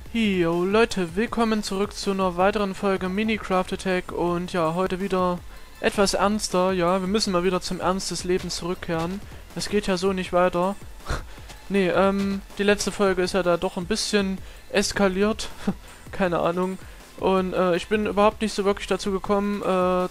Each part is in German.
Yo Leute, willkommen zurück zu einer weiteren Folge Minecraft Attack und ja, heute wieder etwas ernster, ja, wir müssen mal wieder zum Ernst des Lebens zurückkehren. Es geht ja so nicht weiter. Nee, die letzte Folge ist ja da doch ein bisschen eskaliert, keine Ahnung. Und ich bin überhaupt nicht so wirklich dazu gekommen,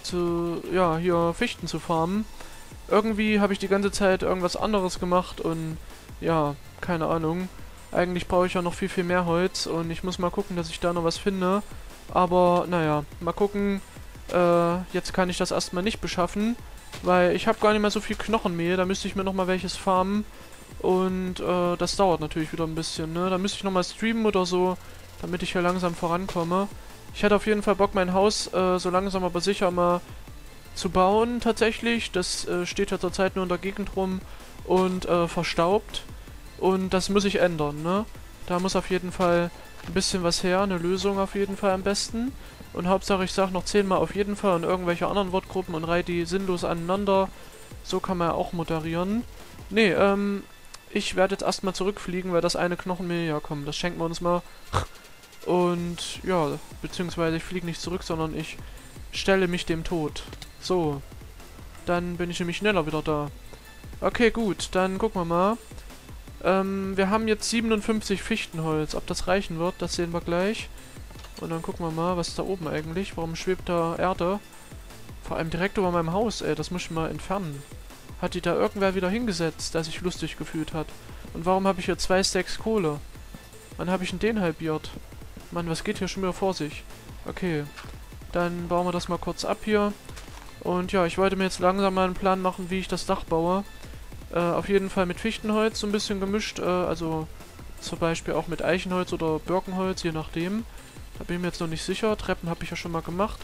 hier Fichten zu farmen. Irgendwie habe ich die ganze Zeit irgendwas anderes gemacht und ja, keine Ahnung. Eigentlich brauche ich ja noch viel mehr Holz und ich muss mal gucken, dass ich da noch was finde. Aber naja, mal gucken. Jetzt kann ich das erstmal nicht beschaffen, weil ich habe gar nicht mehr so viel Knochenmehl. Da müsste ich mir nochmal welches farmen. Und das dauert natürlich wieder ein bisschen, ne? Da müsste ich nochmal streamen oder so, damit ich hier langsam vorankomme. Ich hätte auf jeden Fall Bock, mein Haus so langsam aber sicher mal zu bauen tatsächlich. Das steht ja zurzeit nur in der Gegend rum und verstaubt. Und das muss ich ändern, ne? Da muss auf jeden Fall ein bisschen was her, eine Lösung auf jeden Fall am besten. Und Hauptsache ich sag noch 10-mal auf jeden Fall in irgendwelche anderen Wortgruppen und reihe die sinnlos aneinander. So kann man ja auch moderieren. Nee, ich werde jetzt erstmal zurückfliegen, weil das eine Knochenmehl, ja komm, das schenken wir uns mal. Und ja, beziehungsweise ich fliege nicht zurück, sondern ich stelle mich dem Tod. So, dann bin ich nämlich schneller wieder da. Okay, gut, dann gucken wir mal. Wir haben jetzt 57 Fichtenholz. Ob das reichen wird, das sehen wir gleich. Und dann gucken wir mal, was ist da oben eigentlich? Warum schwebt da Erde? Vor allem direkt über meinem Haus, ey. Das muss ich mal entfernen. Hat die da irgendwer wieder hingesetzt, der sich lustig gefühlt hat? Und warum habe ich hier 2 Stacks Kohle? Wann habe ich denn den halbiert? Mann, was geht hier schon wieder vor sich? Okay, dann bauen wir das mal kurz ab hier. Und ja, ich wollte mir jetzt langsam mal einen Plan machen, wie ich das Dach baue. Auf jeden Fall mit Fichtenholz so ein bisschen gemischt, also zum Beispiel auch mit Eichenholz oder Birkenholz, je nachdem. Da bin ich mir jetzt noch nicht sicher. Treppen habe ich ja schon mal gemacht.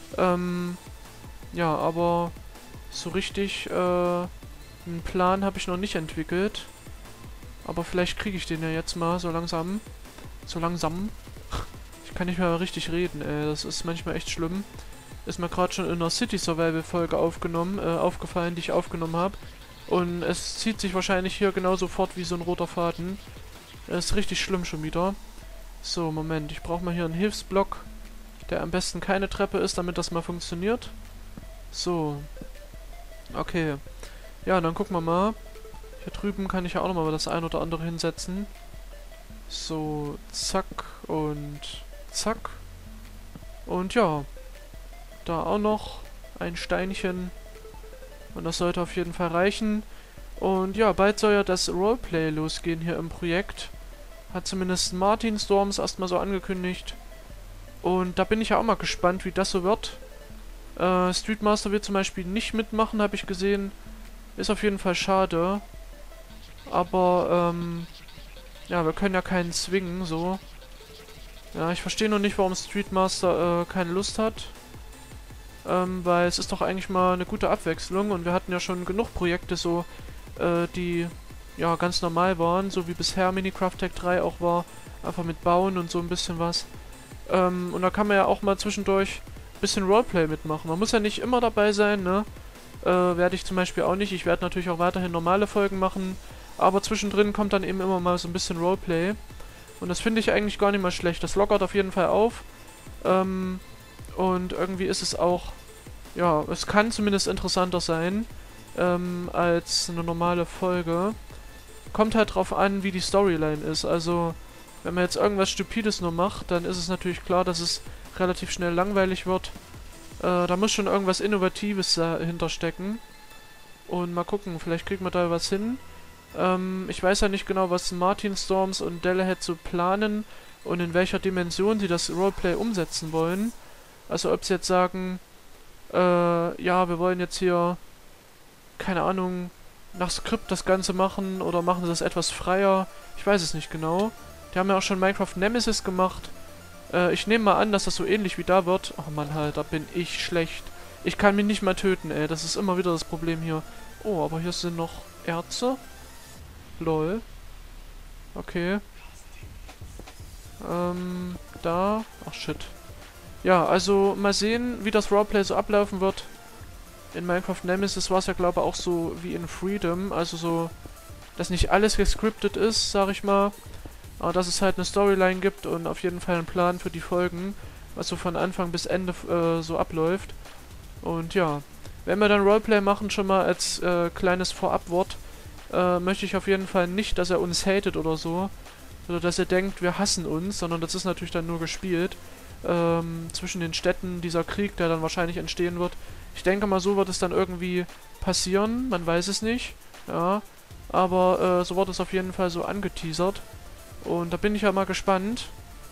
Ja, aber so richtig einen Plan habe ich noch nicht entwickelt. Aber vielleicht kriege ich den ja jetzt mal so langsam. So langsam. Ich kann nicht mehr richtig reden, ey. Das ist manchmal echt schlimm. Ist mir gerade schon in einer City Survival Folge aufgefallen, die ich aufgenommen habe. Und es zieht sich wahrscheinlich hier genauso fort wie so ein roter Faden. Das ist richtig schlimm schon wieder. So, Moment. Ich brauche mal hier einen Hilfsblock, der am besten keine Treppe ist, damit das mal funktioniert. So. Okay. Ja, dann gucken wir mal. Hier drüben kann ich ja auch nochmal das ein oder andere hinsetzen. So, zack und zack. Und ja. Da auch noch ein Steinchen. Und das sollte auf jeden Fall reichen. Und ja, bald soll ja das Roleplay losgehen hier im Projekt. Hat zumindest Martin Storms erstmal so angekündigt. Und da bin ich ja auch mal gespannt, wie das so wird. Streetmaster wird zum Beispiel nicht mitmachen, habe ich gesehen. Ist auf jeden Fall schade. Aber, ja, wir können ja keinen zwingen, so. Ja, ich verstehe noch nicht, warum Streetmaster keine Lust hat. Weil es ist doch eigentlich mal eine gute Abwechslung und wir hatten ja schon genug Projekte so, die ja ganz normal waren, so wie bisher Minecraft Tech 3 auch war, einfach mit Bauen und so ein bisschen was. Und da kann man ja auch mal zwischendurch ein bisschen Roleplay mitmachen. Man muss ja nicht immer dabei sein, ne? Werde ich zum Beispiel auch nicht. Ich werde natürlich auch weiterhin normale Folgen machen, aber zwischendrin kommt dann eben immer mal so ein bisschen Roleplay. Und das finde ich eigentlich gar nicht mal schlecht. Das lockert auf jeden Fall auf. Und irgendwie ist es auch, ja, es kann zumindest interessanter sein, als eine normale Folge. Kommt halt drauf an, wie die Storyline ist. Also, wenn man jetzt irgendwas Stupides nur macht, dann ist es natürlich klar, dass es relativ schnell langweilig wird. Da muss schon irgendwas Innovatives hinterstecken. Und mal gucken, vielleicht kriegt man da was hin. Ich weiß ja nicht genau, was Martin Storms und Delehead so planen und in welcher Dimension sie das Roleplay umsetzen wollen. Also ob sie jetzt sagen, ja, wir wollen jetzt hier, keine Ahnung, nach Skript das Ganze machen oder machen sie das etwas freier. Ich weiß es nicht genau. Die haben ja auch schon Minecraft Nemesis gemacht. Ich nehme mal an, dass das so ähnlich wie da wird. Oh Mann, halt, da bin ich schlecht. Ich kann mich nicht mal töten, ey. Das ist immer wieder das Problem hier. Oh, aber hier sind noch Erze. Lol. Okay. Da. Ach, shit. Ja, also mal sehen, wie das Roleplay so ablaufen wird. In Minecraft Nemesis war es ja, glaube ich, auch so wie in Freedom. Also so, dass nicht alles gescriptet ist, sag ich mal. Aber dass es halt eine Storyline gibt und auf jeden Fall einen Plan für die Folgen, was so von Anfang bis Ende so abläuft. Und ja, wenn wir dann Roleplay machen, schon mal als kleines Vorabwort, möchte ich auf jeden Fall nicht, dass er uns hatet oder so. Oder dass er denkt, wir hassen uns, sondern das ist natürlich dann nur gespielt. Zwischen den Städten, dieser Krieg, der dann wahrscheinlich entstehen wird. Ich denke mal, so wird es dann irgendwie passieren, man weiß es nicht. Ja, aber so wird es auf jeden Fall so angeteasert. Und da bin ich ja mal gespannt.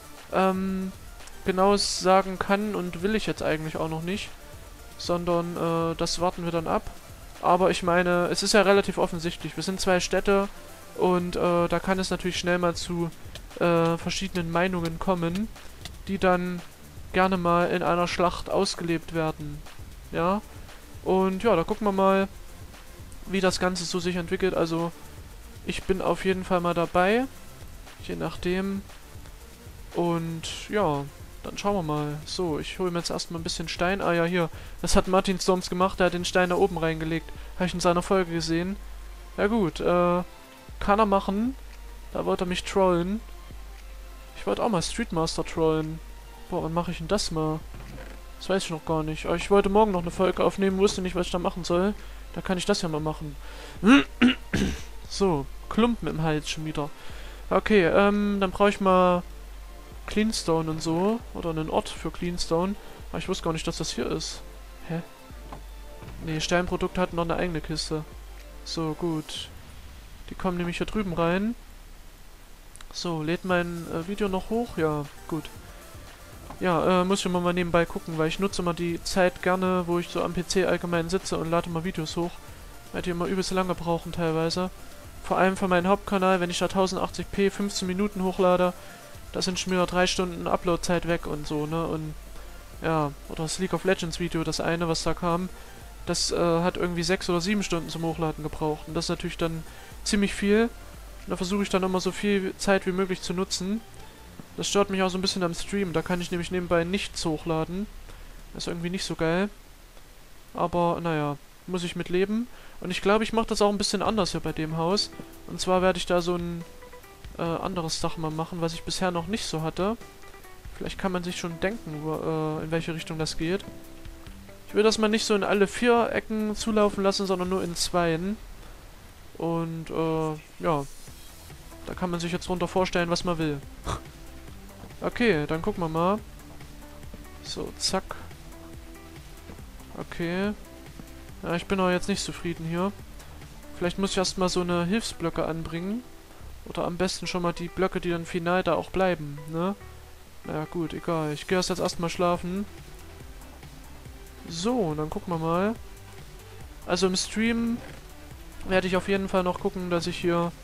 Genaues sagen kann und will ich jetzt eigentlich auch noch nicht. Sondern das warten wir dann ab. Aber ich meine, es ist ja relativ offensichtlich. Wir sind 2 Städte und da kann es natürlich schnell mal zu verschiedenen Meinungen kommen, die dann gerne mal in einer Schlacht ausgelebt werden. Ja. Und ja, da gucken wir mal, wie das Ganze so sich entwickelt. Also, ich bin auf jeden Fall mal dabei. Je nachdem. Und ja, dann schauen wir mal. So, ich hole mir jetzt erstmal ein bisschen Stein. Ah ja, hier. Das hat Martin Storms gemacht. Der hat den Stein da oben reingelegt. Habe ich in seiner Folge gesehen. Ja gut, kann er machen. Da wollte er mich trollen. Ich wollte auch mal Streetmaster trollen. Boah, wann mache ich denn das mal? Das weiß ich noch gar nicht. Aber ich wollte morgen noch eine Folge aufnehmen, wusste nicht, was ich da machen soll. Da kann ich das ja mal machen. So, Klumpen im Hals schon wieder. Okay, dann brauche ich mal Cleanstone und so. Oder einen Ort für Cleanstone. Aber ich wusste gar nicht, dass das hier ist. Hä? Nee, Steinprodukte hatten noch eine eigene Kiste. So, gut. Die kommen nämlich hier drüben rein. So, lädt mein Video noch hoch? Ja, gut. Ja, muss ich immer mal nebenbei gucken, weil ich nutze immer die Zeit gerne, wo ich so am PC allgemein sitze und lade mal Videos hoch. Weil die immer übelst lange brauchen teilweise. Vor allem für meinen Hauptkanal, wenn ich da 1080p 15 Minuten hochlade, da sind schon wieder 3 Stunden Uploadzeit weg und so, ne? Und ja, oder das League of Legends Video, das eine, was da kam, das hat irgendwie 6 oder 7 Stunden zum Hochladen gebraucht. Und das ist natürlich dann ziemlich viel. Und da versuche ich dann immer so viel Zeit wie möglich zu nutzen. Das stört mich auch so ein bisschen am Stream. Da kann ich nämlich nebenbei nichts hochladen. Das ist irgendwie nicht so geil. Aber, naja, muss ich mit leben. Und ich glaube, ich mache das auch ein bisschen anders hier bei dem Haus. Und zwar werde ich da so ein anderes Dach mal machen, was ich bisher noch nicht so hatte. Vielleicht kann man sich schon denken, in welche Richtung das geht. Ich will das mal nicht so in alle 4 Ecken zulaufen lassen, sondern nur in 2. Und, ja. Da kann man sich jetzt drunter vorstellen, was man will. Okay, dann gucken wir mal. So, zack. Okay. Ja, ich bin aber jetzt nicht zufrieden hier. Vielleicht muss ich erstmal so eine Hilfsblöcke anbringen. Oder am besten schon mal die Blöcke, die dann final da auch bleiben, ne? Naja, gut, egal. Ich gehe jetzt erstmal schlafen. So, dann gucken wir mal. Also im Stream werde ich auf jeden Fall noch gucken, dass ich hier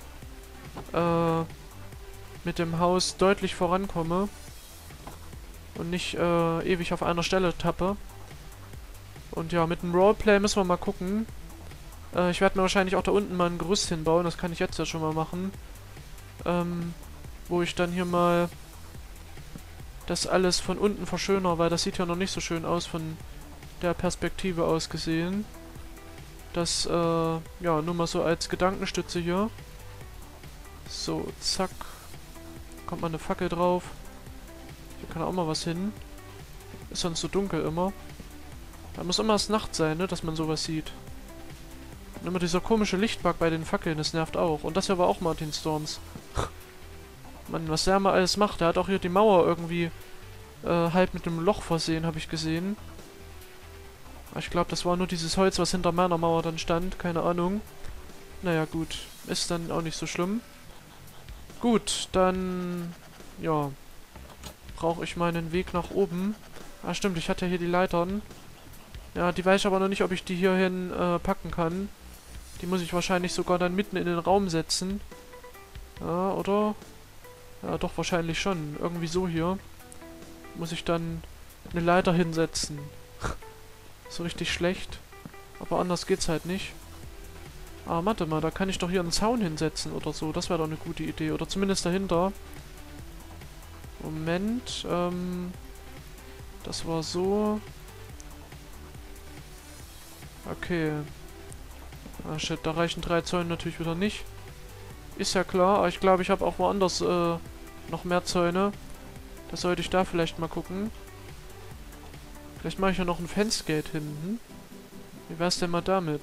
mit dem Haus deutlich vorankomme. Und nicht ewig auf einer Stelle tappe. Und ja, mit dem Roleplay müssen wir mal gucken. Ich werde mir wahrscheinlich auch da unten mal ein Gerüst hinbauen. Das kann ich jetzt ja schon mal machen. Wo ich dann hier mal das alles von unten verschönere, weil das sieht ja noch nicht so schön aus von der Perspektive aus gesehen. Das, ja, nur mal so als Gedankenstütze hier. So, zack. Kommt mal eine Fackel drauf. Hier kann auch mal was hin. Ist sonst so dunkel immer. Da muss immer erst Nacht sein, ne, dass man sowas sieht. Und immer dieser komische Lichtbug bei den Fackeln, das nervt auch. Und das hier war auch Martin Storms. Mann, was der mal alles macht. Der hat auch hier die Mauer irgendwie halb mit einem Loch versehen, habe ich gesehen. Ich glaube, das war nur dieses Holz, was hinter meiner Mauer dann stand. Keine Ahnung. Naja, gut. Ist dann auch nicht so schlimm. Gut, dann... Ja. Brauche ich meinen Weg nach oben. Ah, stimmt, ich hatte ja hier die Leitern. Ja, die weiß ich aber noch nicht, ob ich die hierhin packen kann. Die muss ich wahrscheinlich sogar dann mitten in den Raum setzen. Ja, oder? Ja, doch, wahrscheinlich schon. Irgendwie so hier. Muss ich dann eine Leiter hinsetzen. So richtig schlecht. Aber anders geht's halt nicht. Ah, warte mal, da kann ich doch hier einen Zaun hinsetzen oder so. Das wäre doch eine gute Idee. Oder zumindest dahinter. Moment, das war so. Okay. Ah, shit, da reichen 3 Zäune natürlich wieder nicht. Ist ja klar, aber ich glaube, ich habe auch woanders noch mehr Zäune. Da sollte ich da vielleicht mal gucken. Vielleicht mache ich ja noch ein Fencegate hinten. Wie wär's denn mal damit?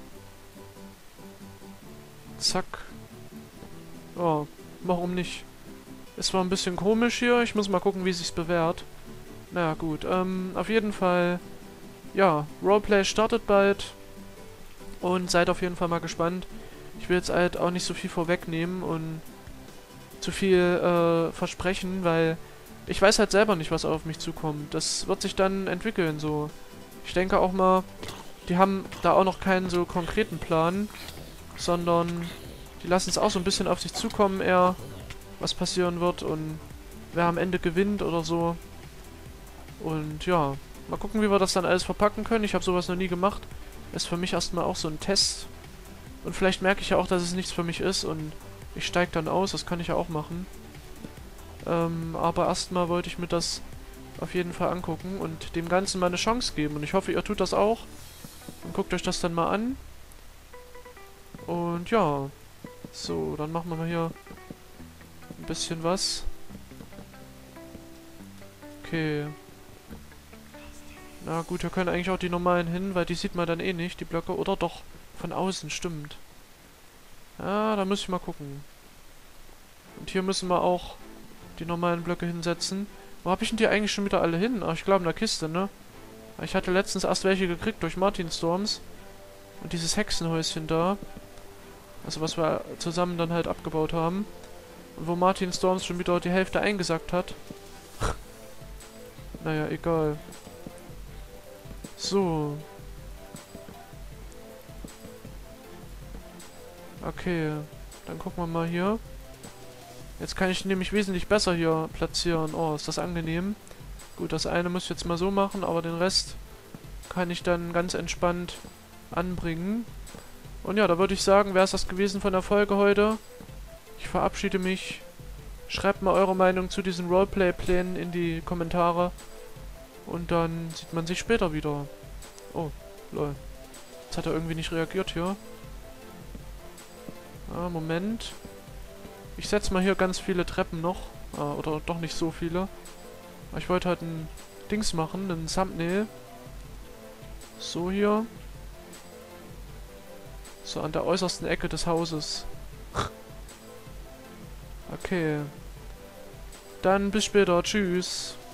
Zack. Oh, warum nicht? Es war ein bisschen komisch hier. Ich muss mal gucken, wie sich's bewährt. Naja, gut. Auf jeden Fall... Ja, Roleplay startet bald. Und seid auf jeden Fall mal gespannt. Ich will jetzt halt auch nicht so viel vorwegnehmen und zu viel versprechen, weil ich weiß halt selber nicht, was auf mich zukommt. Das wird sich dann entwickeln, so. Ich denke auch mal, die haben da auch noch keinen so konkreten Plan, sondern die lassen es auch so ein bisschen auf sich zukommen, eher, was passieren wird und wer am Ende gewinnt oder so. Und ja, mal gucken, wie wir das dann alles verpacken können. Ich habe sowas noch nie gemacht. Ist für mich erstmal auch so ein Test. Und vielleicht merke ich ja auch, dass es nichts für mich ist und ich steige dann aus. Das kann ich ja auch machen. Aber erstmal wollte ich mir das auf jeden Fall angucken und dem Ganzen mal eine Chance geben. Und ich hoffe, ihr tut das auch. Und guckt euch das dann mal an. Und ja. So, dann machen wir mal hier ein bisschen was. Okay. Na gut, hier können eigentlich auch die normalen hin, weil die sieht man dann eh nicht, die Blöcke. Oder doch, von außen, stimmt. Ja, da muss ich mal gucken. Und hier müssen wir auch die normalen Blöcke hinsetzen. Wo habe ich denn die eigentlich schon wieder alle hin? Ach, ich glaube in der Kiste, ne? Ich hatte letztens erst welche gekriegt durch Martin Storms. Und dieses Hexenhäuschen da. Also was wir zusammen dann halt abgebaut haben. Und wo Martin Storms schon wieder die Hälfte eingesackt hat. Naja, egal. So. Okay. Dann gucken wir mal hier. Jetzt kann ich nämlich wesentlich besser hier platzieren. Oh, ist das angenehm. Gut, das eine muss ich jetzt mal so machen, aber den Rest kann ich dann ganz entspannt anbringen. Und ja, da würde ich sagen, wäre es das gewesen von der Folge heute. Ich verabschiede mich. Schreibt mal eure Meinung zu diesen Roleplay-Plänen in die Kommentare. Und dann sieht man sich später wieder. Oh, lol. Jetzt hat er irgendwie nicht reagiert hier. Ah, Moment. Ich setze mal hier ganz viele Treppen noch. Ah, oder doch nicht so viele. Aber ich wollte halt ein Dings machen, ein Thumbnail. So hier. So an der äußersten Ecke des Hauses. Okay. Dann bis später. Tschüss.